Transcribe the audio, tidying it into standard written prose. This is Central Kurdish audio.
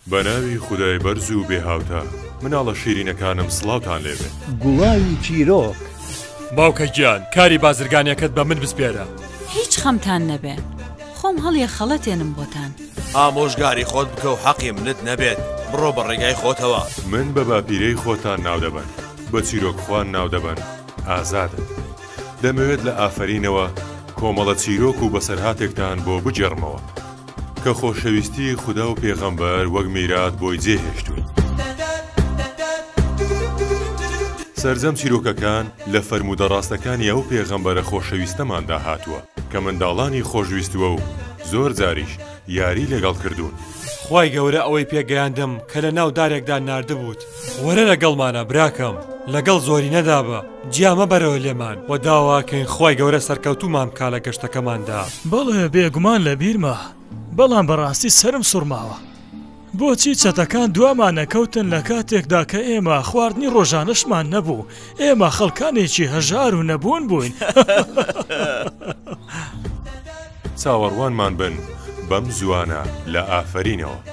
بەناوی خودای بەرز و بێهاوتا مناڵە شیرینەکانم سڵاوتان لێبێ. گوڵاوی چیرۆک باوکە گیان کاری بازرگانیەکەت بە من بسپێرە. هیچ خەمتان نەبێن خۆم هەڵیە خەڵەتێنم بۆتان. ئامۆژگاری خۆت بکە و حەقی منت نەبێت بڕۆ بە ڕێگای خۆتەوە. من بە باپیرەی خۆتان ناو دەبن بە چیرۆکخوان ناو دەبن ئازادن. دەمەوێت لە ئافرینەوە کۆمەڵە چیرۆک و بەسەرهاتێکتان بۆ بجێڕمەوە کە خۆشەویستی خوددا و پێغەمبەر وەک میرات بۆی جێهێشتوون. سەرجەم چیرۆکەکان لە فەرمودە ڕاستەکانی ئەو پێغەمبەرە خۆشەویستەماندا هاتووە کە منداڵانی خۆشویستووە و زۆر جاریش یاری لەگەڵ کردوون. خوای گەورە ئەوەی پێگەیاندم کە لە ناو دارێکدا ناردبووت. وەرە لەگەڵمانە براکەم لەگەڵ زۆری نەدابە جیامە بەرەوە لێمان و داواکەین خوای گەورە سەرکەوتومان بکا لە گەشتەکەماندا. بەڵێ بێگومان لە بیرمە بەڵام بەڕاستی سرم سوورماوە. بۆچی چەتەکان دوامان نەکەوتن لە کاتێکدا کە ئێمە خواردنی ڕۆژانەشمان نەبوو ئێمە خەڵکانێکی هەژار و نەبوون بووین. چاوەڕوانمان بن بەم زوانە لە ئافرینەوە.